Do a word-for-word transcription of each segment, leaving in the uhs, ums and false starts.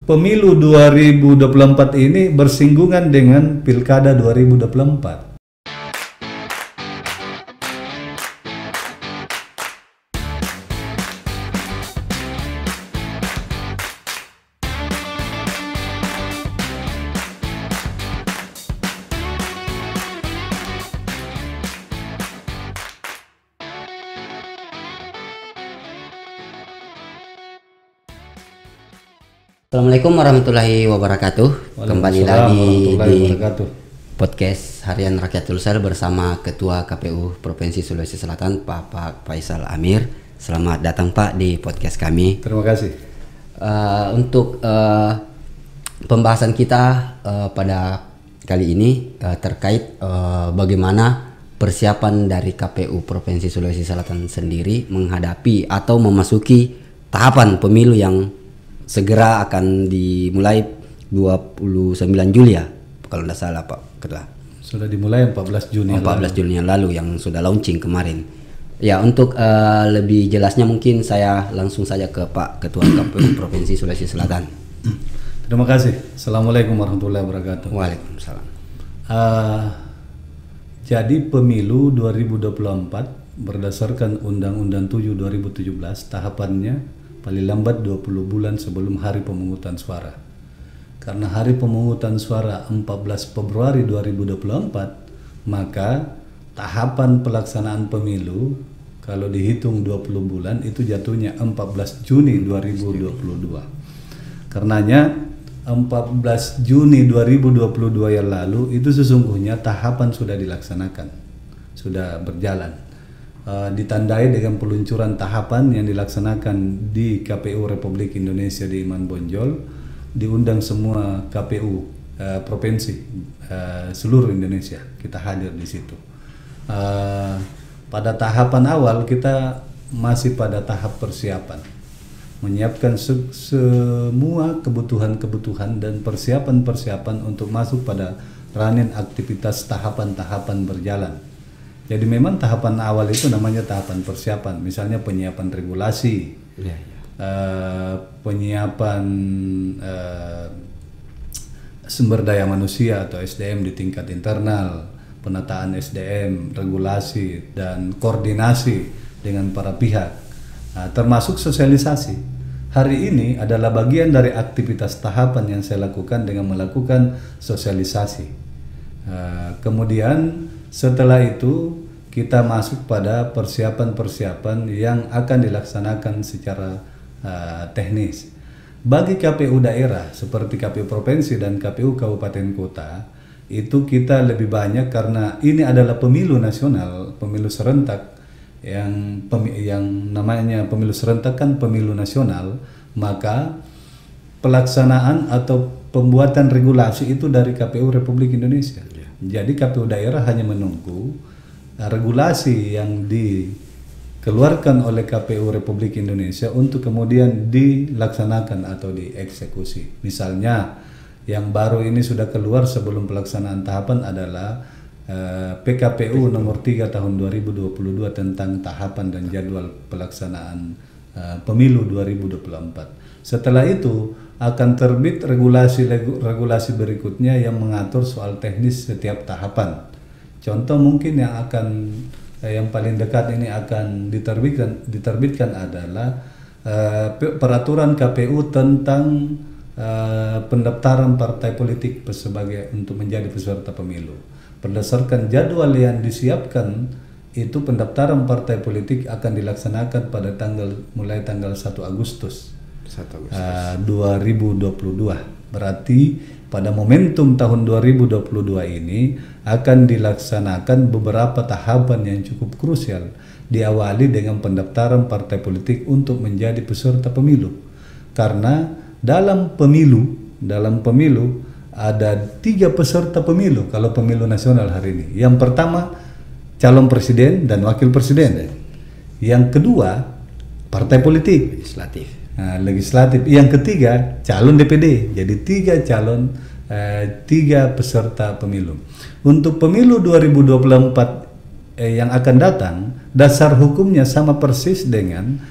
Pemilu dua ribu dua puluh empat ini bersinggungan dengan Pilkada dua ribu dua puluh empat. Assalamualaikum warahmatullahi wabarakatuh. Kembali lagi di podcast Harian Rakyat Sulsel bersama Ketua K P U Provinsi Sulawesi Selatan, Pak Faisal Amir. Selamat datang Pak di podcast kami. Terima kasih. Uh, untuk uh, pembahasan kita uh, pada kali ini uh, terkait uh, bagaimana persiapan dari K P U Provinsi Sulawesi Selatan sendiri menghadapi atau memasuki tahapan pemilu yang segera akan dimulai dua puluh sembilan Juli ya, kalau tidak salah Pak Ketua. Sudah dimulai empat belas Juni empat belas Juni yang lalu yang sudah launching kemarin. Ya, untuk uh, lebih jelasnya mungkin saya langsung saja ke Pak Ketua K P U Provinsi Sulawesi Selatan. Terima kasih. Assalamualaikum warahmatullahi wabarakatuh. Waalaikumsalam. Uh, jadi pemilu dua ribu dua puluh empat berdasarkan Undang-Undang tujuh dua ribu tujuh belas tahapannya paling lambat dua puluh bulan sebelum hari pemungutan suara. Karena hari pemungutan suara empat belas Februari dua ribu dua puluh empat, maka tahapan pelaksanaan pemilu kalau dihitung dua puluh bulan itu jatuhnya empat belas Juni dua ribu dua puluh dua. Karenanya empat belas Juni dua ribu dua puluh dua yang lalu itu sesungguhnya tahapan sudah dilaksanakan, sudah berjalan. Uh, ditandai dengan peluncuran tahapan yang dilaksanakan di K P U Republik Indonesia di Iman Bonjol, diundang semua K P U uh, provinsi uh, seluruh Indonesia, kita hadir di situ. Uh, pada tahapan awal kita masih pada tahap persiapan, menyiapkan se semua kebutuhan-kebutuhan dan persiapan-persiapan untuk masuk pada running aktivitas tahapan-tahapan berjalan. Jadi memang tahapan awal itu namanya tahapan persiapan, misalnya penyiapan regulasi, ya, ya. Uh, penyiapan uh, sumber daya manusia atau S D M di tingkat internal, penataan S D M, regulasi dan koordinasi dengan para pihak, uh, termasuk sosialisasi. Hari ini adalah bagian dari aktivitas tahapan yang saya lakukan dengan melakukan sosialisasi. Uh, kemudian setelah itu kita masuk pada persiapan-persiapan yang akan dilaksanakan secara uh, teknis. Bagi K P U daerah seperti K P U provinsi dan K P U kabupaten kota, itu kita lebih banyak karena ini adalah pemilu nasional, pemilu serentak yang pem, yang namanya pemilu serentak kan pemilu nasional, maka pelaksanaan atau pembuatan regulasi itu dari K P U Republik Indonesia. Jadi K P U daerah hanya menunggu uh, regulasi yang dikeluarkan oleh K P U Republik Indonesia untuk kemudian dilaksanakan atau dieksekusi. Misalnya yang baru ini sudah keluar sebelum pelaksanaan tahapan adalah uh, P K P U nomor tiga tahun dua ribu dua puluh dua tentang tahapan dan jadwal pelaksanaan uh, pemilu dua ribu dua puluh empat. Setelah itu akan terbit regulasi-regulasi berikutnya yang mengatur soal teknis setiap tahapan. Contoh mungkin yang akan eh, yang paling dekat ini akan diterbitkan diterbitkan adalah eh, peraturan K P U tentang eh, pendaftaran partai politik sebagai untuk menjadi peserta pemilu. Berdasarkan jadwal yang disiapkan, itu pendaftaran partai politik akan dilaksanakan pada tanggal mulai tanggal satu Agustus. Uh, dua ribu dua puluh dua. Berarti pada momentum tahun dua ribu dua puluh dua ini akan dilaksanakan beberapa tahapan yang cukup krusial, diawali dengan pendaftaran partai politik untuk menjadi peserta pemilu. Karena dalam pemilu dalam pemilu ada tiga peserta pemilu kalau pemilu nasional hari ini. Yang pertama calon presiden dan wakil presiden. Yang kedua partai politik legislatif. Nah, legislatif. Yang ketiga calon D P D. Jadi tiga calon, eh, tiga peserta pemilu. Untuk pemilu dua ribu dua puluh empat eh, yang akan datang, dasar hukumnya sama persis dengan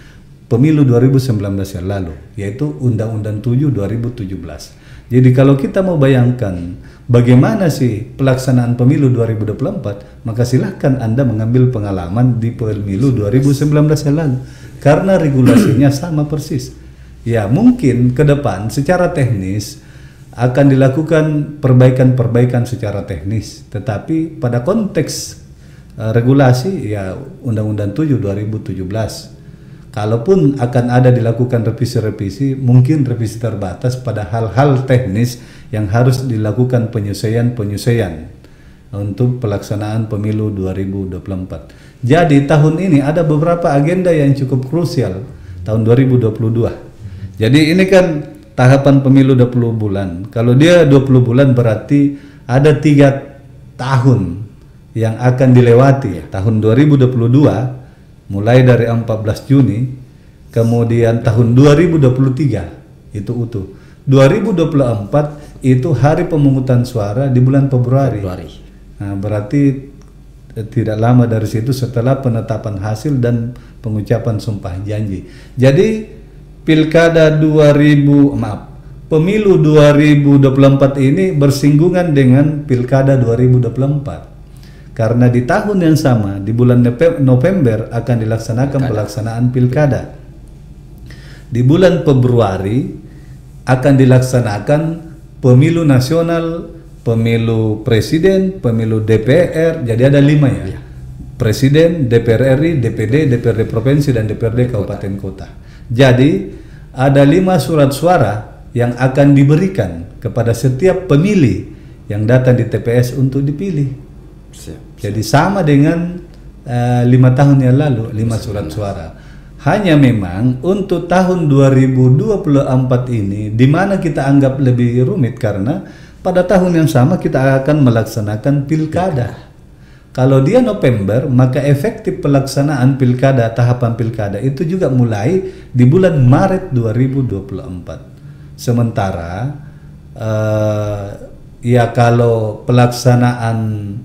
pemilu dua ribu sembilan belas yang lalu, yaitu Undang-Undang tujuh dua ribu tujuh belas. Jadi kalau kita mau bayangkan bagaimana sih pelaksanaan pemilu dua ribu dua puluh empat, maka silahkan Anda mengambil pengalaman di pemilu dua ribu sembilan belas yang lalu, karena regulasinya sama persis. Ya mungkin ke depan secara teknis akan dilakukan perbaikan-perbaikan secara teknis, tetapi pada konteks uh, regulasi ya Undang-Undang tujuh dua ribu tujuh belas. Kalaupun akan ada dilakukan revisi-revisi, mungkin revisi terbatas pada hal-hal teknis yang harus dilakukan penyesuaian-penyesuaian untuk pelaksanaan pemilu dua ribu dua puluh empat. Jadi tahun ini ada beberapa agenda yang cukup krusial tahun dua ribu dua puluh dua. Jadi ini kan tahapan pemilu dua puluh bulan. Kalau dia dua puluh bulan berarti ada tiga tahun yang akan dilewati. Tahun dua ribu dua puluh dua mulai dari empat belas Juni, kemudian tahun dua ribu dua puluh tiga itu utuh. dua ribu dua puluh empat itu hari pemungutan suara di bulan Februari. Februari. Nah, berarti eh, tidak lama dari situ setelah penetapan hasil dan pengucapan sumpah janji. Jadi pilkada dua ribu maaf pemilu dua ribu dua puluh empat ini bersinggungan dengan pilkada dua ribu dua puluh empat. Karena di tahun yang sama, di bulan November akan dilaksanakan pilkada. pelaksanaan pilkada. Di bulan Februari akan dilaksanakan pemilu nasional, pemilu presiden, pemilu D P R. Jadi ada lima ya. Presiden, D P R R I, D P D, D P R D provinsi, dan D P R D kabupaten kota. Jadi ada lima surat suara yang akan diberikan kepada setiap pemilih yang datang di T P S untuk dipilih. Siap, siap. Jadi sama dengan uh, lima tahun yang lalu, lima surat suara. Hanya memang untuk tahun dua ribu dua puluh empat ini, di mana kita anggap lebih rumit karena pada tahun yang sama kita akan melaksanakan pilkada. Kalau dia November, maka efektif pelaksanaan pilkada, tahapan pilkada itu juga mulai di bulan Maret dua ribu dua puluh empat. Sementara uh, ya kalau pelaksanaan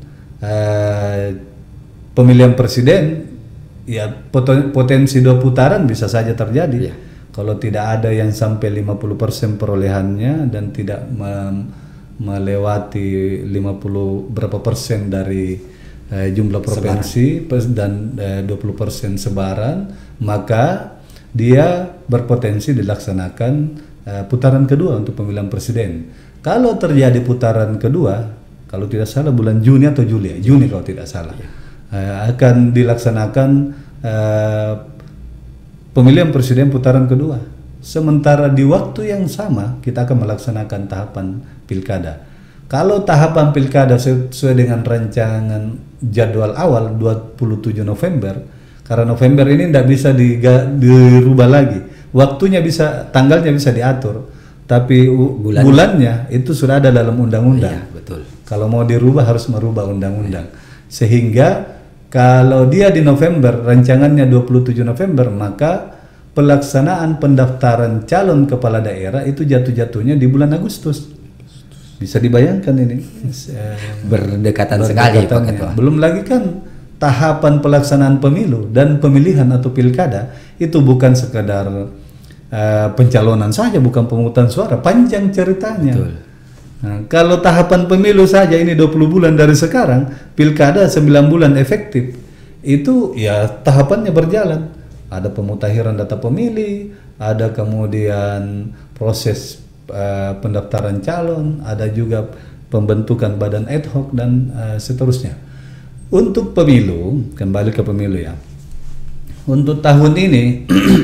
Uh, pemilihan presiden ya potensi dua putaran bisa saja terjadi ya. Kalau tidak ada yang sampai lima puluh persen perolehannya dan tidak me melewati lima puluh berapa persen dari uh, jumlah provinsi sebaran. Dan uh, dua puluh persen sebaran, maka dia berpotensi dilaksanakan uh, putaran kedua untuk pemilihan presiden. Kalau terjadi putaran kedua, kalau tidak salah bulan Juni atau Juli, ya? Juni kalau tidak salah, ya. uh, akan dilaksanakan uh, pemilihan presiden putaran kedua. Sementara di waktu yang sama kita akan melaksanakan tahapan pilkada. Kalau tahapan pilkada sesuai dengan rancangan jadwal awal dua puluh tujuh November, karena November ini tidak bisa dirubah lagi, waktunya bisa, tanggalnya bisa diatur, tapi bulannya, bulannya itu sudah ada dalam undang-undang. Iya, betul. Kalau mau dirubah harus merubah undang-undang. Sehingga kalau dia di November, rancangannya dua puluh tujuh November, maka pelaksanaan pendaftaran calon kepala daerah itu jatuh-jatuhnya di bulan Agustus. Bisa dibayangkan ini. Berdekatan sekali Pak Ketua. Belum lagi kan tahapan pelaksanaan pemilu dan pemilihan atau pilkada itu bukan sekadar uh, pencalonan saja, bukan pemungutan suara, panjang ceritanya. Betul. Nah, kalau tahapan pemilu saja ini dua puluh bulan dari sekarang, pilkada sembilan bulan efektif, itu ya tahapannya berjalan. Ada pemutakhiran data pemilih, ada kemudian proses uh, pendaftaran calon, ada juga pembentukan badan ad hoc dan uh, seterusnya. Untuk pemilu, kembali ke pemilu ya. Untuk tahun ini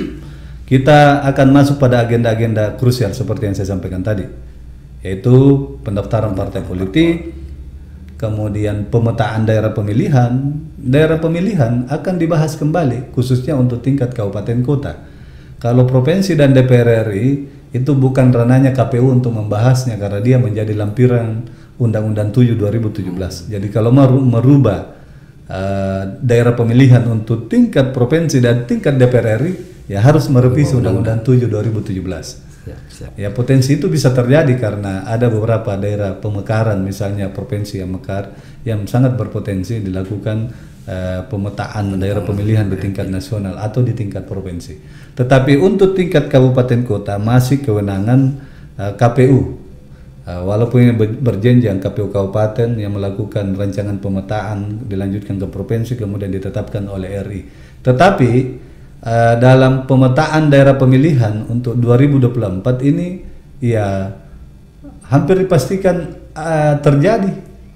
kita akan masuk pada agenda-agenda krusial seperti yang saya sampaikan tadi, yaitu pendaftaran partai politik, kemudian pemetaan daerah pemilihan. Daerah pemilihan akan dibahas kembali khususnya untuk tingkat kabupaten kota. Kalau provinsi dan D P R R I itu bukan ranahnya K P U untuk membahasnya karena dia menjadi lampiran Undang-Undang tujuh dua ribu tujuh belas. Jadi kalau mau merubah uh, daerah pemilihan untuk tingkat provinsi dan tingkat D P R R I, ya harus merevisi Undang-Undang tujuh dua ribu tujuh belas. Siap, siap. Ya potensi itu bisa terjadi karena ada beberapa daerah pemekaran, misalnya provinsi yang mekar yang sangat berpotensi dilakukan uh, pemetaan daerah pemilihan di tingkat nasional atau di tingkat provinsi. Tetapi untuk tingkat kabupaten kota masih kewenangan uh, K P U. Uh, walaupun ini berjenjang, K P U kabupaten yang melakukan rancangan pemetaan dilanjutkan ke provinsi kemudian ditetapkan oleh R I. Tetapi uh, dalam pemetaan daerah pemilihan untuk dua ribu dua puluh empat ini ya hampir dipastikan uh, terjadi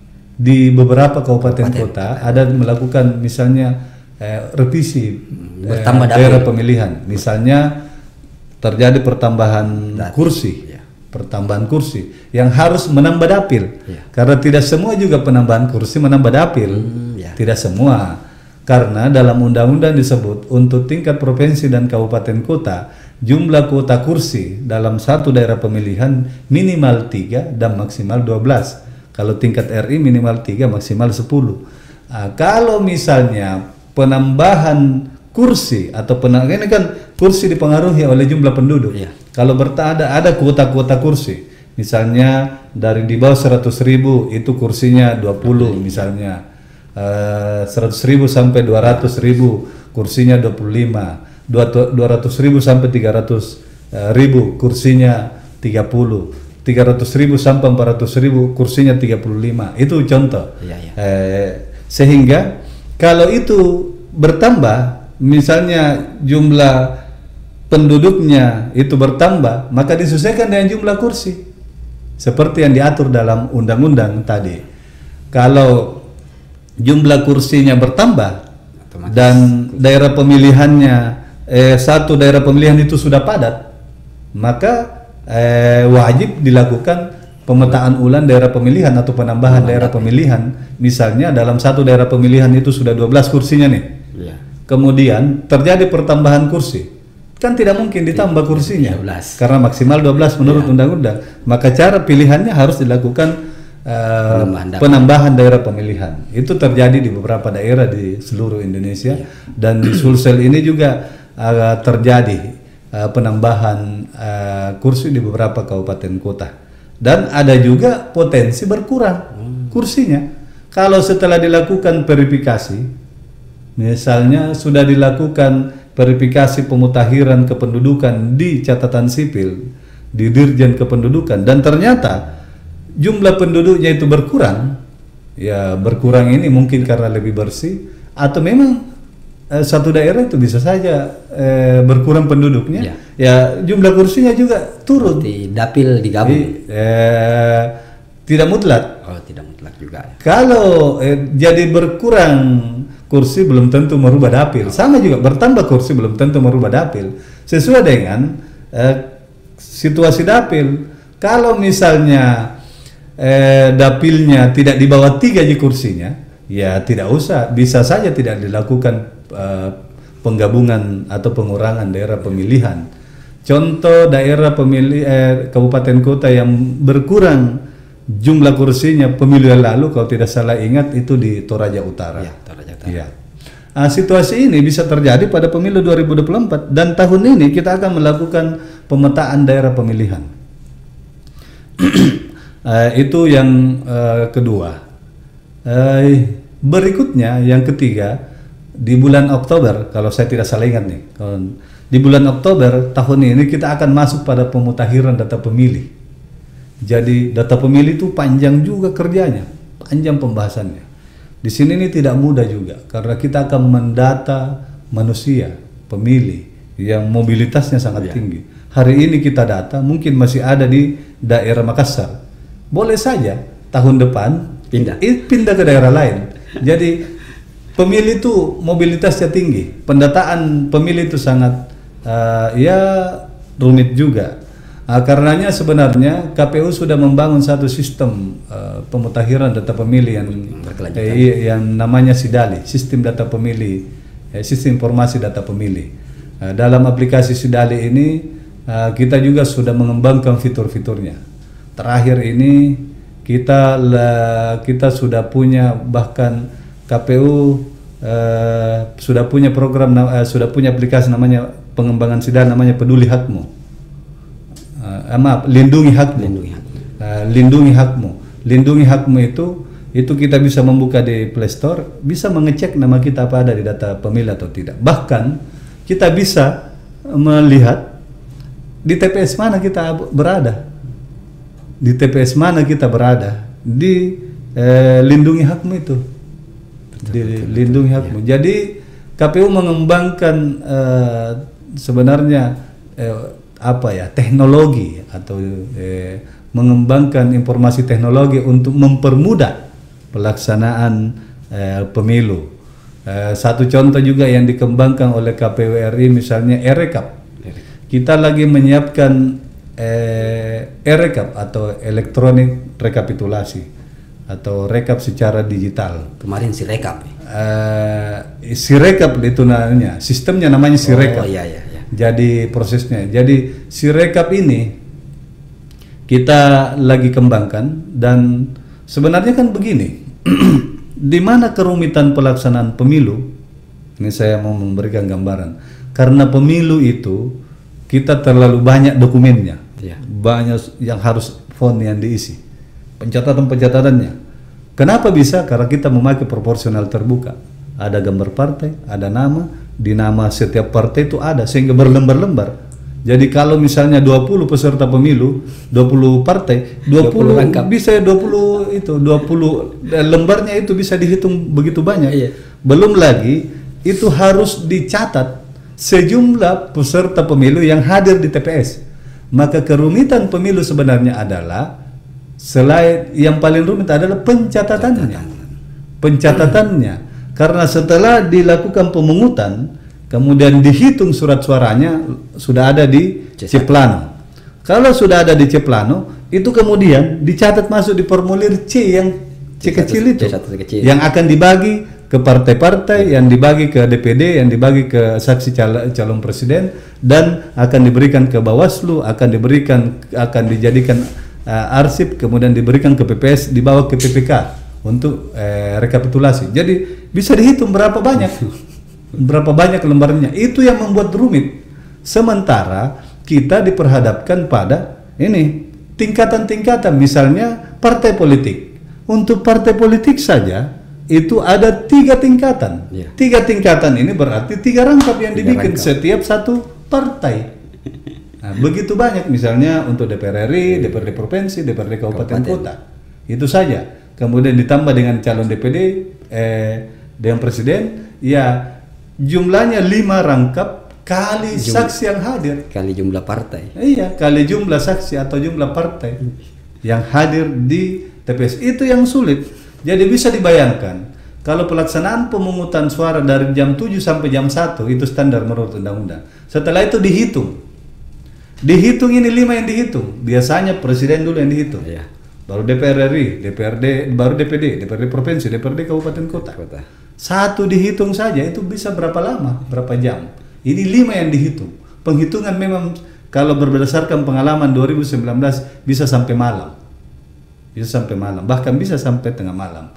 di beberapa kabupaten kota ada melakukan misalnya uh, revisi bertambah uh, daerah pemilihan. Misalnya terjadi pertambahan Dati. kursi. pertambahan kursi yang harus menambah dapil ya. Karena tidak semua juga penambahan kursi menambah dapil hmm, ya. Tidak semua, karena dalam undang-undang disebut untuk tingkat provinsi dan kabupaten kota jumlah kuota kursi dalam satu daerah pemilihan minimal tiga dan maksimal dua belas. Kalau tingkat R I minimal tiga maksimal sepuluh. Nah, kalau misalnya penambahan kursi atau penambahan ini kan kursi dipengaruhi oleh jumlah penduduk ya. Kalau bertada ada kuota-kuota kursi, misalnya dari di bawah seratus ribu itu kursinya dua puluh misalnya, uh, seratus ribu sampai dua ratus ribu kursinya dua puluh lima, dua ratus ribu sampai tiga ratus ribu kursinya tiga puluh, tiga ratus ribu sampai empat ratus ribu kursinya tiga puluh lima, itu contoh. Ya, ya. Uh, sehingga kalau itu bertambah, misalnya jumlah penduduknya itu bertambah, maka disesuaikan dengan jumlah kursi seperti yang diatur dalam undang-undang tadi. Kalau jumlah kursinya bertambah otomatis dan daerah pemilihannya eh, satu daerah pemilihan itu sudah padat, maka eh, wajib dilakukan pemetaan ulang daerah pemilihan atau penambahan Memang daerah pemilihan. Misalnya dalam satu daerah pemilihan itu sudah dua belas kursinya nih ya. Kemudian terjadi pertambahan kursi, kan tidak mungkin ditambah kursinya dua belas. Karena maksimal dua belas menurut ya. Undang-undang. Maka cara pilihannya harus dilakukan uh, penambahan, penambahan daerah pemilihan. Itu terjadi di beberapa daerah di seluruh Indonesia ya. Dan di Sulsel ini juga uh, terjadi uh, penambahan uh, kursi di beberapa kabupaten kota. Dan ada juga potensi berkurang hmm. kursinya kalau setelah dilakukan verifikasi, misalnya sudah dilakukan verifikasi pemutakhiran kependudukan di catatan sipil, di Dirjen Kependudukan, dan ternyata jumlah penduduknya itu berkurang. Ya berkurang ini mungkin karena lebih bersih, atau memang eh, satu daerah itu bisa saja eh, berkurang penduduknya, ya. Ya jumlah kursinya juga turun. Seperti dapil digabung. Di, eh, tidak mutlak. Oh, tidak mutlak juga. Ya. Kalau eh, jadi berkurang kursi belum tentu merubah dapil. Sama juga bertambah kursi belum tentu merubah dapil. Sesuai dengan eh, situasi dapil. Kalau misalnya eh, dapilnya tidak di bawah tiga kursinya, ya tidak usah. Bisa saja tidak dilakukan eh, penggabungan atau pengurangan daerah pemilihan. Contoh daerah pemilih eh, kabupaten kota yang berkurang jumlah kursinya pemilu yang lalu, kalau tidak salah ingat itu di Toraja Utara. Ya, Toraja Utara. Ya. Nah, situasi ini bisa terjadi pada pemilu dua ribu dua puluh empat, dan tahun ini kita akan melakukan pemetaan daerah pemilihan. uh, itu yang uh, kedua. Uh, berikutnya yang ketiga, di bulan Oktober, kalau saya tidak salah ingat nih, di bulan Oktober tahun ini kita akan masuk pada pemutakhiran data pemilih. Jadi data pemilih itu panjang juga kerjanya, panjang pembahasannya. Di sini ini tidak mudah juga, karena kita akan mendata manusia, pemilih yang mobilitasnya sangat ya. tinggi. Hari ini kita data, mungkin masih ada di daerah Makassar. Boleh saja tahun depan pindah, pindah ke daerah lain. Jadi pemilih itu mobilitasnya tinggi, pendataan pemilih itu sangat uh, ya rumit juga. Nah, karenanya sebenarnya K P U sudah membangun satu sistem uh, pemutakhiran data pemilih yang eh, yang namanya SIDALI, sistem data pemilih, eh, sistem informasi data pemilih. Uh, dalam aplikasi SIDALI ini uh, kita juga sudah mengembangkan fitur-fiturnya. Terakhir ini kita la, kita sudah punya, bahkan K P U uh, sudah punya program uh, sudah punya aplikasi namanya pengembangan SIDALI, namanya Peduli Hakmu. Uh, maaf, lindungi hakmu. Lindungi hakmu. Uh, lindungi hakmu. Lindungi hakmu itu itu kita bisa membuka di Play Store, bisa mengecek nama kita apa ada di data pemilih atau tidak. Bahkan kita bisa melihat di T P S mana kita berada, di T P S mana kita berada, di eh, lindungi hakmu itu, betul, di betul, lindungi hakmu. Ya. Jadi K P U mengembangkan eh, sebenarnya eh, apa ya teknologi atau eh, mengembangkan informasi teknologi untuk mempermudah pelaksanaan eh, pemilu. Eh, satu contoh juga yang dikembangkan oleh K P U R I misalnya e-rekap. Kita lagi menyiapkan eh, e-rekap atau elektronik rekapitulasi atau rekap secara digital. Kemarin si rekap. Eh, si rekap itu namanya, sistemnya namanya si rekap. Oh iya iya. iya. Jadi prosesnya, jadi si rekap ini kita lagi kembangkan dan sebenarnya kan begini, di mana kerumitan pelaksanaan pemilu? Ini saya mau memberikan gambaran. Karena pemilu itu kita terlalu banyak dokumennya, ya. Banyak yang harus form yang diisi, pencatatan-pencatatannya. Kenapa bisa? Karena kita memakai proporsional terbuka. Ada gambar partai, ada nama, di nama setiap partai itu ada sehingga berlembar-lembar. Jadi kalau misalnya dua puluh peserta pemilu, dua puluh partai, dua puluh, dua puluh bisa dua puluh itu, dua puluh lembarnya itu bisa dihitung begitu banyak. Iya. Belum lagi itu harus dicatat sejumlah peserta pemilu yang hadir di T P S. Maka kerumitan pemilu sebenarnya adalah selain yang paling rumit adalah pencatatannya. Pencatatannya. Karena setelah dilakukan pemungutan kemudian dihitung surat suaranya sudah ada di Ceplano. Kalau sudah ada di Ceplano, itu kemudian dicatat masuk di formulir C yang C kecil itu, yang akan dibagi ke partai-partai, yang dibagi ke D P D, yang dibagi ke saksi calon, calon presiden, dan akan diberikan ke Bawaslu, akan diberikan, akan dijadikan uh, arsip, kemudian diberikan ke P P S, dibawa ke P P K untuk uh, rekapitulasi. Jadi bisa dihitung berapa banyak. Berapa banyak lembarnya, itu yang membuat rumit. Sementara kita diperhadapkan pada ini tingkatan-tingkatan, misalnya partai politik. Untuk partai politik saja itu ada tiga tingkatan. Ya. Tiga tingkatan ini berarti tiga rangkap yang tiga dibikin rangkap. Setiap satu partai. Nah, begitu banyak, misalnya untuk D P R R I, D P R D provinsi, D P R D kabupaten kota. Itu saja. Kemudian ditambah dengan calon D P D, eh, dengan presiden, ya. Jumlahnya lima rangkap kali Jum, saksi yang hadir. Kali jumlah partai. Iya, kali jumlah saksi atau jumlah partai yang hadir di T P S. Itu yang sulit. Jadi bisa dibayangkan, kalau pelaksanaan pemungutan suara dari jam tujuh sampai jam satu, itu standar menurut undang-undang. Setelah itu dihitung. Dihitung ini lima yang dihitung. Biasanya presiden dulu yang dihitung. Iya. Baru D P R R I, D P R D, baru D P D, D P R D provinsi, D P R D kabupaten kota. kota. Satu dihitung saja itu bisa berapa lama, berapa jam. Ini lima yang dihitung. Penghitungan memang kalau berdasarkan pengalaman dua ribu sembilan belas bisa sampai malam. Bisa sampai malam, bahkan bisa sampai tengah malam.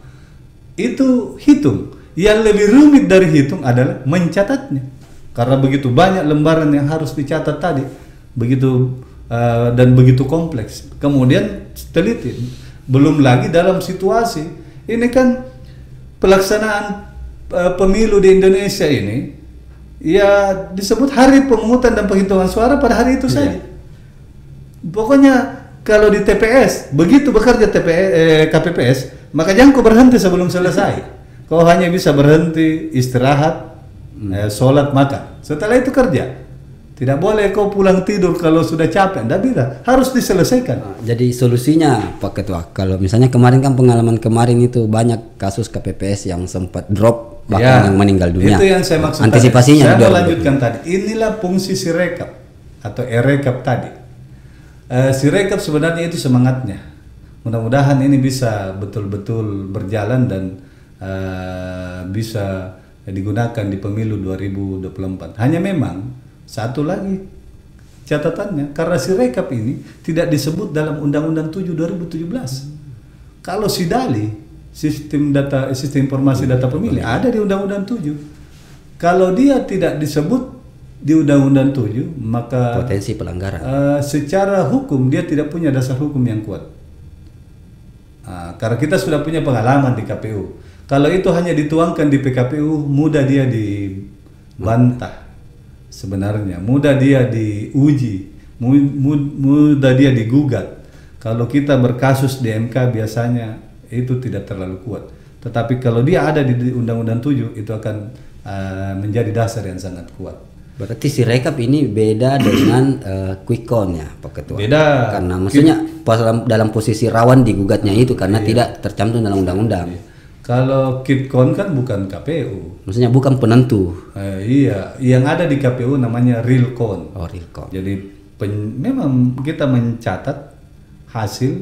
Itu hitung. Yang lebih rumit dari hitung adalah mencatatnya. Karena begitu banyak lembaran yang harus dicatat tadi. Begitu uh, dan begitu kompleks. Kemudian teliti. Belum lagi dalam situasi ini kan pelaksanaan pemilu di Indonesia ini ya disebut hari pemungutan dan penghitungan suara pada hari itu saja. Iya. Pokoknya kalau di T P S begitu bekerja T P S, eh, K P P S, maka jangan kau berhenti sebelum selesai. Kau hanya bisa berhenti, istirahat, hmm. eh, sholat, makan. Setelah itu kerja. Tidak boleh kau pulang tidur kalau sudah capek. Tidak bisa, harus diselesaikan. Jadi solusinya Pak Ketua, kalau misalnya kemarin kan pengalaman kemarin itu banyak kasus K P P S yang sempat drop, bahkan ya, yang meninggal dunia. Itu yang saya maksud. Antisipasinya. Tadi. Saya mau lanjutkan tadi. Inilah fungsi si rekap atau e-rekap tadi. Uh, si rekap sebenarnya itu semangatnya. Mudah-mudahan ini bisa betul-betul berjalan dan uh, bisa digunakan di pemilu dua ribu dua puluh empat. Hanya memang satu lagi catatannya, karena si rekap ini tidak disebut dalam Undang-Undang tujuh dua ribu tujuh belas. Kalau si Dali, sistem data sistem informasi data pemilih ada di Undang-Undang tujuh. Kalau dia tidak disebut di Undang-Undang tujuh, maka potensi pelanggaran. Uh, secara hukum dia tidak punya dasar hukum yang kuat. Nah, karena kita sudah punya pengalaman di K P U. Kalau itu hanya dituangkan di P K P U, mudah dia dibantah. Sebenarnya mudah dia diuji, mudah dia digugat. Kalau kita berkasus di M K biasanya itu tidak terlalu kuat. Tetapi kalau dia ada di Undang-Undang tujuh itu akan uh, menjadi dasar yang sangat kuat. Berarti si rekap ini beda dengan uh, quick count ya Pak Ketua? Beda. Karena maksudnya pas dalam, dalam posisi rawan digugatnya itu karena iya. tidak tercantum dalam undang-undang. Iya. Kalau quick count kan bukan K P U. Maksudnya bukan penentu. Eh, iya, yang ada di K P U namanya real count. Oh, real count. Jadi pen, memang kita mencatat hasil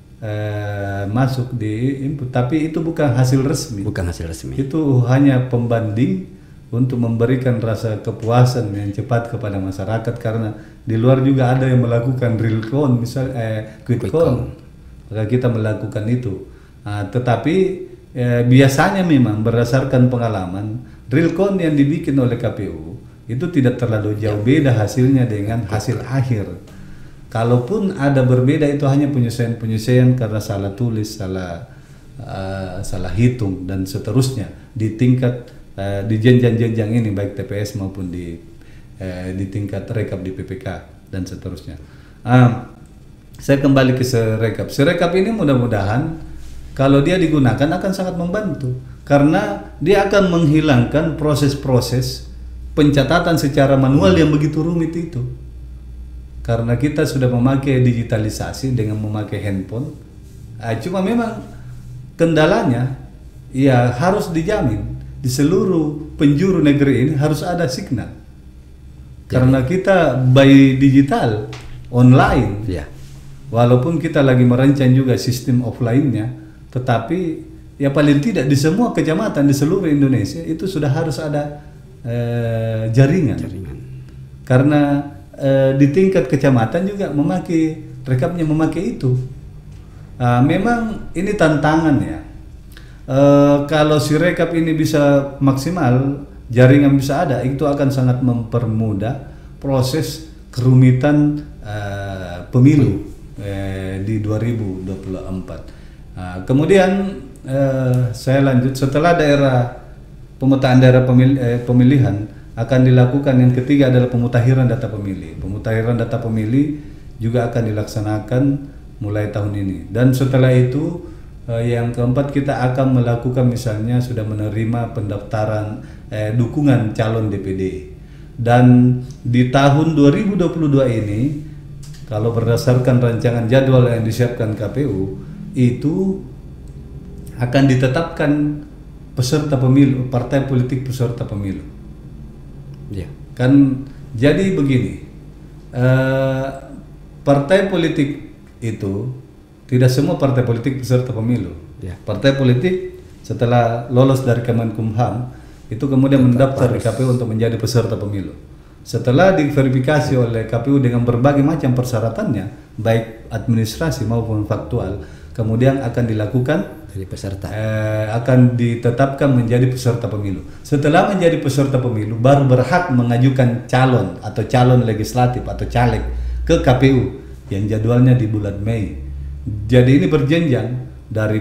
eh, masuk di input, tapi itu bukan hasil resmi. Bukan hasil resmi. Itu hanya pembanding untuk memberikan rasa kepuasan yang cepat kepada masyarakat, karena di luar juga ada yang melakukan real count, misal eh, quick, quick count. Maka kita melakukan itu. Nah, tetapi eh, biasanya memang berdasarkan pengalaman real count yang dibikin oleh K P U itu tidak terlalu jauh beda hasilnya dengan hasil akhir. Kalaupun ada berbeda itu hanya penyelesaian-penyelesaian karena salah tulis, salah uh, salah hitung dan seterusnya di tingkat uh, di jenjang-jenjang ini baik T P S maupun di uh, di tingkat rekap di P P K dan seterusnya. Uh, saya kembali ke Sirekap. Sirekap ini mudah-mudahan kalau dia digunakan akan sangat membantu karena dia akan menghilangkan proses-proses pencatatan secara manual yang begitu rumit itu. Karena kita sudah memakai digitalisasi dengan memakai handphone, eh, cuma memang kendalanya ya harus dijamin di seluruh penjuru negeri ini harus ada signal. Karena kita by digital online, ya. Walaupun kita lagi merancang juga sistem offline-nya, tetapi ya paling tidak di semua kecamatan di seluruh Indonesia itu sudah harus ada eh, jaringan. jaringan. Karena Uh, di tingkat kecamatan juga memakai rekapnya memakai itu. Uh, memang ini tantangan ya. Uh, kalau si rekap ini bisa maksimal, jaringan bisa ada, itu akan sangat mempermudah proses kerumitan uh, pemilu uh, di dua ribu dua puluh empat. Uh, kemudian uh, saya lanjut setelah daerah pemetaan daerah pemil eh, pemilihan. Akan dilakukan yang ketiga adalah pemutakhiran data pemilih. Pemutakhiran data pemilih juga akan dilaksanakan mulai tahun ini. Dan setelah itu eh, yang keempat kita akan melakukan misalnya sudah menerima pendaftaran eh, dukungan calon D P D. Dan di tahun dua ribu dua puluh dua ini kalau berdasarkan rancangan jadwal yang disiapkan K P U itu akan ditetapkan peserta pemilu, partai politik peserta pemilu. Ya. Kan jadi begini, uh, partai politik itu tidak semua partai politik peserta pemilu. Ya. Partai politik setelah lolos dari Kemenkumham itu kemudian mendaftar di K P U untuk menjadi peserta pemilu. Setelah diverifikasi oleh K P U dengan berbagai macam persyaratannya, baik administrasi maupun faktual, kemudian akan dilakukan jadi peserta. Eh, akan ditetapkan menjadi peserta pemilu. Setelah menjadi peserta pemilu, baru berhak mengajukan calon atau calon legislatif atau caleg ke K P U yang jadwalnya di bulan Mei. Jadi ini berjenjang dari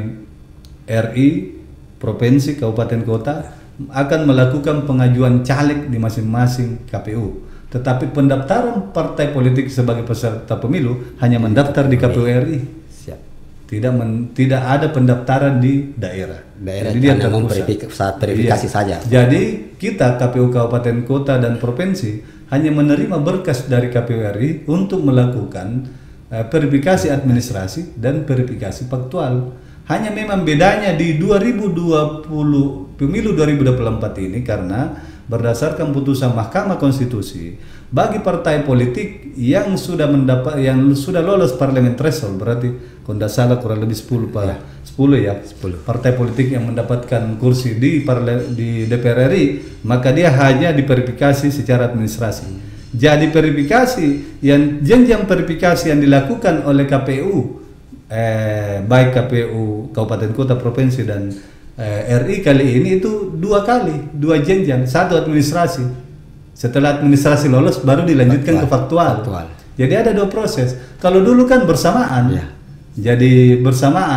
R I, provinsi, kabupaten, kota akan melakukan pengajuan caleg di masing-masing K P U. Tetapi pendaftaran partai politik sebagai peserta pemilu hanya mendaftar di K P U R I. Tidak men, tidak ada pendaftaran di daerah. Daerah jadi dia terpusat saat verifikasi iya. saja. Jadi kita K P U kabupaten, kota dan provinsi hanya menerima berkas dari K P U R I untuk melakukan uh, verifikasi administrasi dan verifikasi faktual. Hanya memang bedanya di dua ribu dua puluh pemilu dua ribu dua puluh empat ini karena berdasarkan putusan Mahkamah Konstitusi bagi partai politik yang sudah mendapat yang sudah lolos parlemen threshold, berarti kalau tidak salah kurang lebih sepuluh ya. sepuluh ya sepuluh partai politik yang mendapatkan kursi di parle, di D P R R I, maka dia hanya diverifikasi secara administrasi. Jadi verifikasi yang jenjang verifikasi yang dilakukan oleh K P U eh, baik K P U kabupaten, kota, provinsi dan eh, R I kali ini itu dua kali, dua jenjang, satu administrasi. Setelah administrasi lolos baru dilanjutkan faktual. ke faktual. faktual. Jadi ada dua proses. Kalau dulu kan bersamaan. Ya. Jadi bersamaan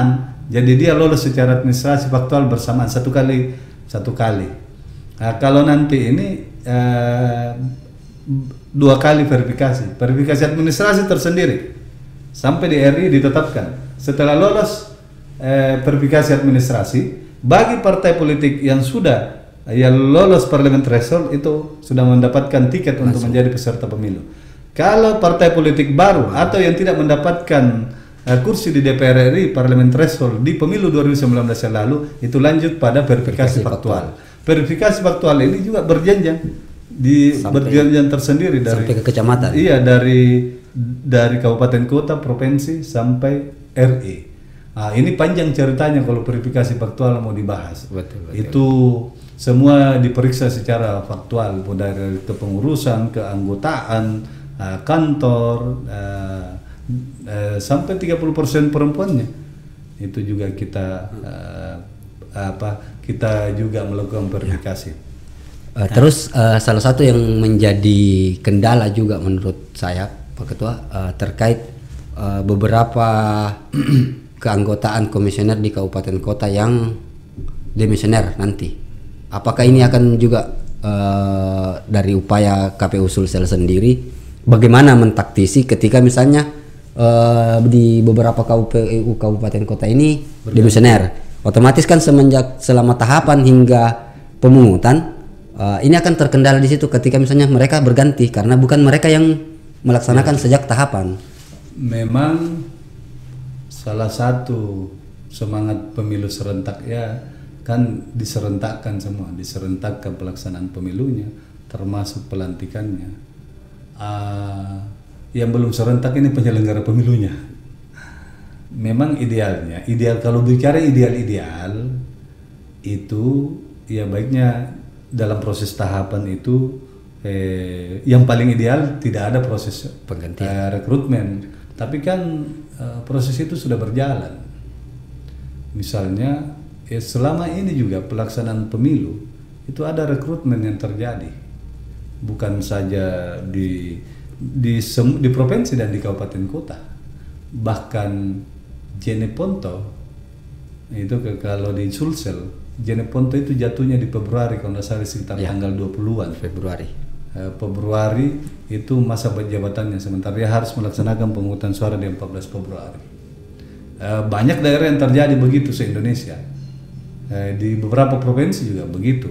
Jadi dia lolos secara administrasi faktual bersamaan satu kali satu kali. Nah, kalau nanti ini eh, dua kali verifikasi, verifikasi administrasi tersendiri sampai di R I ditetapkan. Setelah lolos eh, verifikasi administrasi, bagi partai politik yang sudah yang lolos parliament threshold itu sudah mendapatkan tiket Langsung. untuk menjadi peserta pemilu. Kalau partai politik baru atau yang tidak mendapatkan uh, kursi di D P R R I parliament threshold di pemilu dua ribu sembilan belas yang lalu, itu lanjut pada verifikasi, verifikasi faktual. faktual. Verifikasi faktual ini juga berjenjang di sampai, berjenjang tersendiri dari sampai ke kecamatan. Iya, dari dari kabupaten kota, provinsi sampai R I. Nah, ini panjang ceritanya kalau verifikasi faktual mau dibahas. Betul, betul. Itu semua diperiksa secara faktual, mulai dari kepengurusan, keanggotaan, uh, kantor, uh, uh, sampai tiga puluh persen perempuannya. Itu juga kita uh, apa? Kita juga melakukan verifikasi. Ya. Uh, terus uh, salah satu yang menjadi kendala juga menurut saya, Pak Ketua, uh, terkait uh, beberapa keanggotaan komisioner di kabupaten kota yang demisioner nanti. Apakah ini akan juga uh, dari upaya K P U Sulsel sendiri bagaimana mentaktisi ketika misalnya uh, di beberapa K P U kabupaten kota ini demisioner, otomatis kan semenjak selama tahapan hingga pemungutan uh, ini akan terkendala di situ ketika misalnya mereka berganti karena bukan mereka yang melaksanakan ya. Sejak tahapan. Memang salah satu semangat pemilu serentak ya kan diserentakkan semua, diserentakkan pelaksanaan pemilunya, termasuk pelantikannya. Uh, yang belum serentak ini penyelenggara pemilunya. Memang idealnya, ideal kalau bicara ideal-ideal itu ya baiknya dalam proses tahapan itu eh, yang paling ideal tidak ada proses penggantian eh, rekrutmen, tapi kan eh, proses itu sudah berjalan. Misalnya ya selama ini juga pelaksanaan pemilu itu ada rekrutmen yang terjadi, bukan saja di di sem, di provinsi dan di kabupaten kota, bahkan Jeneponto itu ke, kalau di Sulsel Jeneponto itu jatuhnya di Februari kalau nggak salah sekitar ya, tanggal dua puluhan Februari. Uh, Februari itu masa jabatannya, sementara dia harus melaksanakan pemungutan suara di empat belas Februari. Uh, banyak daerah yang terjadi begitu se-Indonesia. Di beberapa provinsi juga begitu.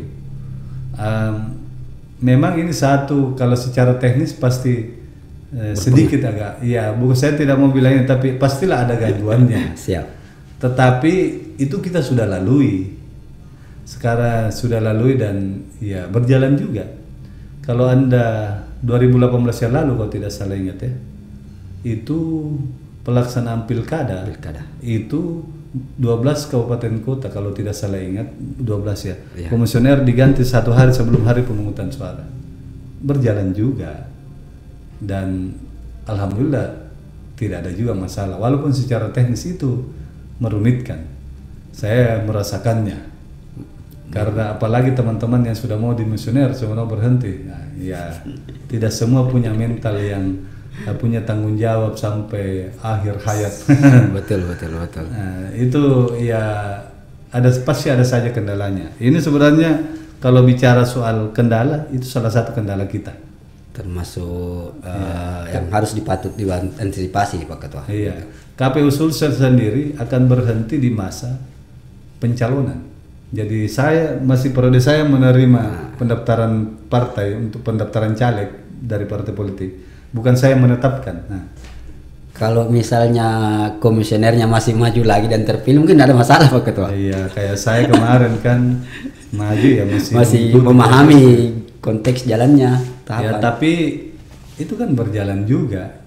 Um, memang ini satu kalau secara teknis pasti eh, sedikit agak, ya bukan saya tidak mau bilangnya, tapi pastilah ada gangguannya. Siap. Tetapi itu kita sudah lalui. Sekarang sudah lalui dan ya berjalan juga. Kalau Anda dua ribu delapan belas yang lalu kalau tidak salah ingat ya, itu pelaksanaan pilkada, pilkada. Itu dua belas kabupaten kota kalau tidak salah ingat dua belas ya. Ya. Komisioner diganti satu hari sebelum hari pemungutan suara. Berjalan juga. Dan alhamdulillah tidak ada juga masalah. Walaupun secara teknis itu merumitkan. Saya merasakannya. Karena apalagi teman-teman yang sudah mau dimisioner semua berhenti. Nah, ya tidak semua punya mental yang punya tanggung jawab sampai akhir hayat. Betul, betul, betul. Nah, itu ya ada pasti ada saja kendalanya. Ini sebenarnya kalau bicara soal kendala itu salah satu kendala kita. Termasuk uh, ya, yang harus dipatut diantisipasi Pak Ketua. Iya. K P U Sulsel sendiri akan berhenti di masa pencalonan. Jadi saya masih periode saya menerima nah. pendaftaran partai untuk pendaftaran caleg dari partai politik. Bukan saya menetapkan. Nah. Kalau misalnya komisionernya masih maju lagi dan terpilih mungkin ada masalah Pak Ketua. Iya, kayak saya kemarin kan maju ya masih masih memahami konteks jalannya. Tahapan. Ya tapi itu kan berjalan juga.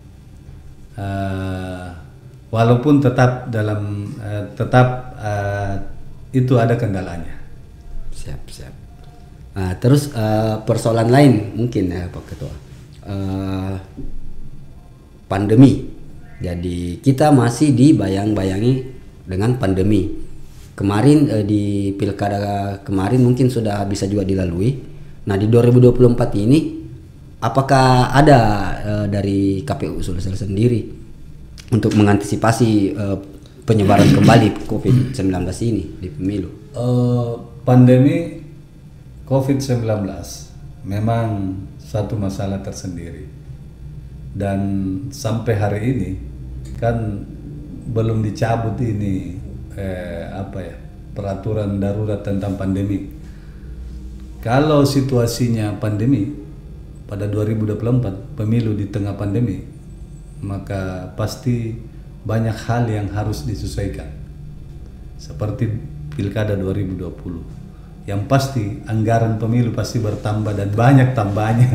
Uh, walaupun tetap dalam uh, tetap uh, itu ada kendalanya. Siap, siap. Nah, terus uh, persoalan lain mungkin ya Pak Ketua. Uh, pandemi. Jadi kita masih dibayang-bayangi dengan pandemi. Kemarin uh, di pilkada kemarin mungkin sudah bisa juga dilalui. Nah di dua ribu dua puluh empat ini apakah ada uh, dari K P U Sulsel sendiri untuk mengantisipasi uh, penyebaran kembali covid sembilan belas ini di pemilu? Uh, pandemi covid sembilan belas memang satu masalah tersendiri, dan sampai hari ini kan belum dicabut ini eh, apa ya peraturan darurat tentang pandemi. Kalau situasinya pandemi pada dua ribu dua puluh empat, pemilu di tengah pandemi, maka pasti banyak hal yang harus disesuaikan. Seperti pilkada dua ribu dua puluh. Yang pasti anggaran pemilu pasti bertambah dan banyak tambahnya.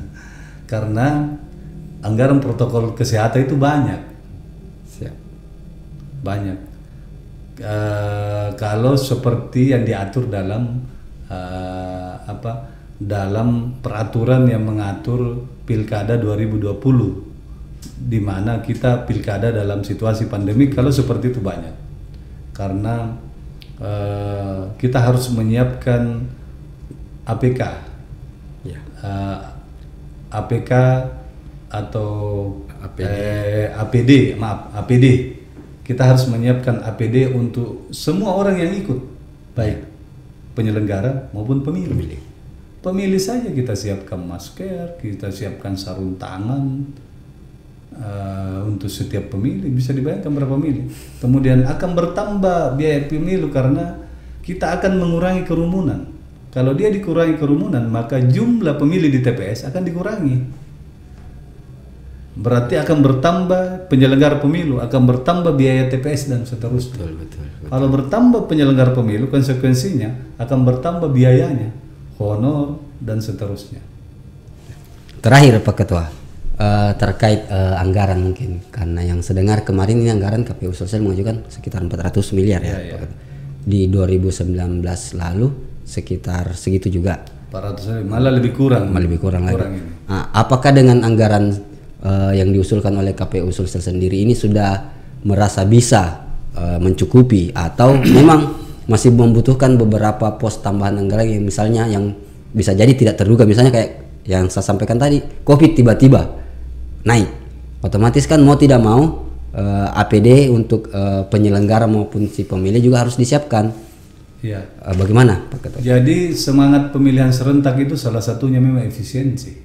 Karena anggaran protokol kesehatan itu banyak. Siap. Banyak. Uh, kalau seperti yang diatur dalam uh, apa dalam peraturan yang mengatur pilkada dua ribu dua puluh, di mana kita pilkada dalam situasi pandemi, kalau seperti itu banyak. Karena uh, kita harus menyiapkan A P K, ya. uh, A P K atau A P D. Eh, A P D, maaf A P D. Kita harus menyiapkan A P D untuk semua orang yang ikut, baik penyelenggara maupun pemilih. Pemilih, pemilih saja kita siapkan masker, kita siapkan sarung tangan uh, untuk setiap pemilih. Bisa dibayangkan berapa pemilih. Kemudian akan bertambah biaya pemilu karena kita akan mengurangi kerumunan. Kalau dia dikurangi kerumunan, maka jumlah pemilih di T P S akan dikurangi. Berarti akan bertambah penyelenggara pemilu, akan bertambah biaya T P S dan seterusnya. Betul, betul, betul. Kalau bertambah penyelenggara pemilu, konsekuensinya akan bertambah biayanya, honor dan seterusnya. Terakhir Pak Ketua, uh, terkait uh, anggaran mungkin, karena yang sedengar kemarin ini anggaran K P U Sulsel mengajukan sekitar empat ratus miliar ya, ya, ya. Di dua ribu sembilan belas lalu sekitar segitu juga. empat ratus malah lebih kurang. Malah lebih kurang, kurang lagi. Nah, apakah dengan anggaran Uh, yang diusulkan oleh K P U Sulsel sendiri ini sudah merasa bisa uh, mencukupi, atau memang masih membutuhkan beberapa pos tambahan anggaran yang misalnya yang bisa jadi tidak terduga, misalnya kayak yang saya sampaikan tadi, COVID tiba-tiba naik, otomatis kan mau tidak mau uh, A P D untuk uh, penyelenggara maupun si pemilih juga harus disiapkan. Ya. Uh, bagaimana Pak Ketua? Jadi semangat pemilihan serentak itu salah satunya memang efisiensi.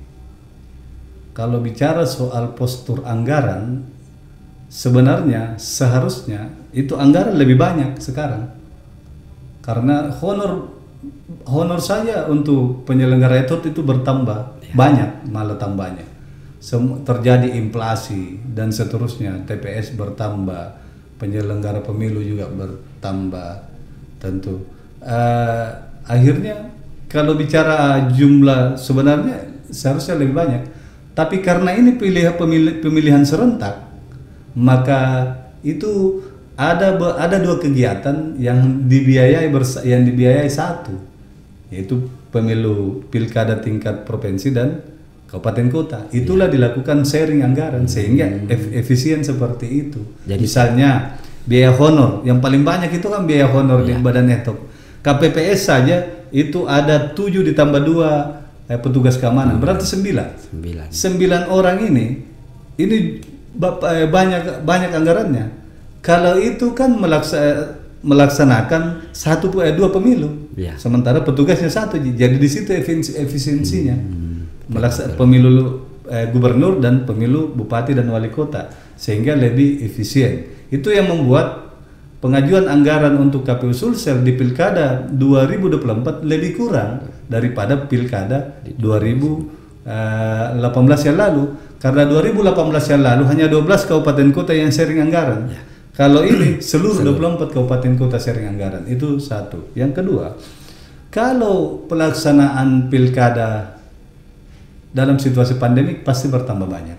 Kalau bicara soal postur anggaran, sebenarnya seharusnya itu anggaran lebih banyak sekarang. Karena honor honor saja untuk penyelenggara itu itu bertambah, ya. Banyak malah tambahnya. Sem terjadi inflasi dan seterusnya, T P S bertambah, penyelenggara pemilu juga bertambah tentu. Uh, akhirnya kalau bicara jumlah sebenarnya seharusnya lebih banyak. Tapi karena ini pilihan pemilih, pemilihan serentak, maka itu ada ada dua kegiatan yang dibiayai bersa, yang dibiayai satu, yaitu pemilu pilkada tingkat provinsi dan kabupaten kota. Itulah ya. Dilakukan sharing anggaran sehingga hmm. efisien seperti itu. Jadi, misalnya biaya honor yang paling banyak itu kan biaya honor ya. Di Badan Etok. K P P S saja itu ada tujuh ditambah dua. Eh, petugas keamanan, berarti sembilan. Sembilan. Sembilan orang ini, ini bapak, eh, banyak banyak anggarannya. Kalau itu kan melaksa, melaksanakan satu eh, dua pemilu, ya. Sementara petugasnya satu, jadi di situ efisiensinya, hmm. melaksanakan pemilu eh, gubernur dan pemilu bupati dan wali kota, sehingga lebih efisien. Itu yang membuat pengajuan anggaran untuk K P U Sulsel di pilkada dua ribu dua puluh empat lebih kurang daripada pilkada dua ribu delapan belas yang lalu, karena dua ribu delapan belas yang lalu hanya dua belas kabupaten kota yang sharing anggaran. Ya. Kalau ini seluruh dua puluh empat kabupaten kota sharing anggaran. Itu satu. Yang kedua, kalau pelaksanaan pilkada dalam situasi pandemik pasti bertambah banyak.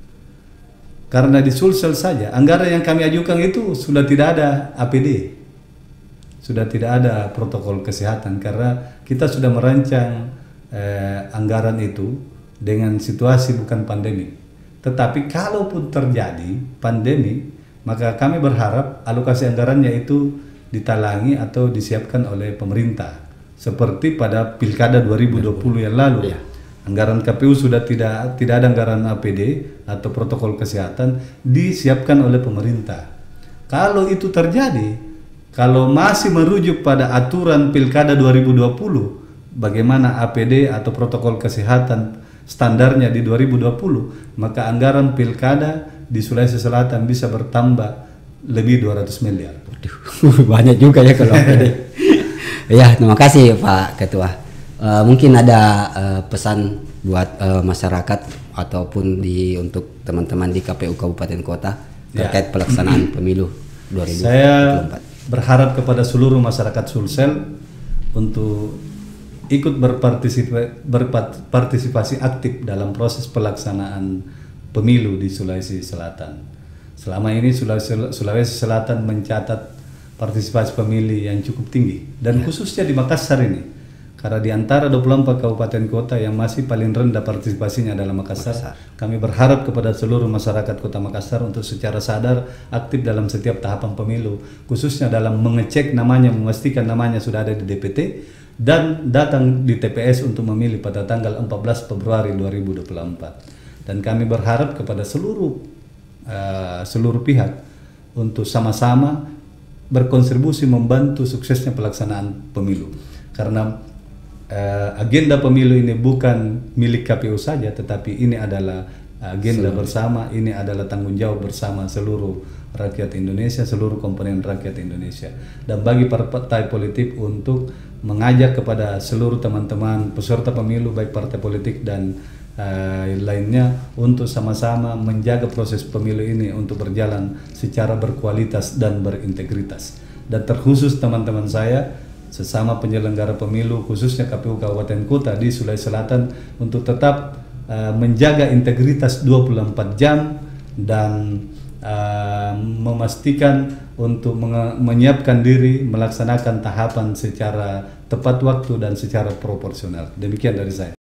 Karena di Sulsel saja anggaran yang kami ajukan itu sudah tidak ada A P D. Sudah tidak ada protokol kesehatan karena kita sudah merancang eh, anggaran itu dengan situasi bukan pandemi. Tetapi kalaupun terjadi pandemi, maka kami berharap alokasi anggarannya itu ditalangi atau disiapkan oleh pemerintah. Seperti pada pilkada dua ribu dua puluh yang lalu. Ya. Anggaran K P U sudah tidak tidak ada anggaran A P D atau protokol kesehatan, disiapkan oleh pemerintah. Kalau itu terjadi, kalau masih merujuk pada aturan Pilkada dua ribu dua puluh, bagaimana A P D atau protokol kesehatan standarnya di dua ribu dua puluh, maka anggaran Pilkada di Sulawesi Selatan bisa bertambah lebih dua ratus miliar. Waduh, banyak juga ya kalau A P D. Ya, terima kasih Pak Ketua. Uh, mungkin ada uh, pesan buat uh, masyarakat ataupun di untuk teman-teman di K P U Kabupaten Kota terkait ya. pelaksanaan pemilu dua ribu dua puluh empat. Saya berharap kepada seluruh masyarakat Sulsel untuk ikut berpartisipasi, berpartisipasi aktif dalam proses pelaksanaan pemilu di Sulawesi Selatan. Selama ini Sulawesi, Sulawesi Selatan mencatat partisipasi pemilih yang cukup tinggi, dan ya. khususnya di Makassar ini, karena di antara dua puluh empat kabupaten kota yang masih paling rendah partisipasinya adalah Makassar. Makassar. Kami berharap kepada seluruh masyarakat Kota Makassar untuk secara sadar aktif dalam setiap tahapan pemilu, khususnya dalam mengecek namanya, memastikan namanya sudah ada di D P T, dan datang di T P S untuk memilih pada tanggal empat belas Februari dua ribu dua puluh empat. Dan kami berharap kepada seluruh uh, seluruh pihak untuk sama-sama berkontribusi membantu suksesnya pelaksanaan pemilu, karena uh, agenda pemilu ini bukan milik K P U saja, tetapi ini adalah agenda seluruh. bersama, ini adalah tanggung jawab bersama seluruh rakyat Indonesia, seluruh komponen rakyat Indonesia. Dan bagi partai politik untuk mengajak kepada seluruh teman-teman peserta pemilu, baik partai politik dan uh, lainnya, untuk sama-sama menjaga proses pemilu ini untuk berjalan secara berkualitas dan berintegritas. Dan terkhusus teman-teman saya sesama penyelenggara pemilu, khususnya K P U Kabupaten Kota di Sulawesi Selatan, untuk tetap uh, menjaga integritas dua puluh empat jam dan Uh, memastikan untuk menyiapkan diri melaksanakan tahapan secara tepat waktu dan secara proporsional. Demikian dari saya.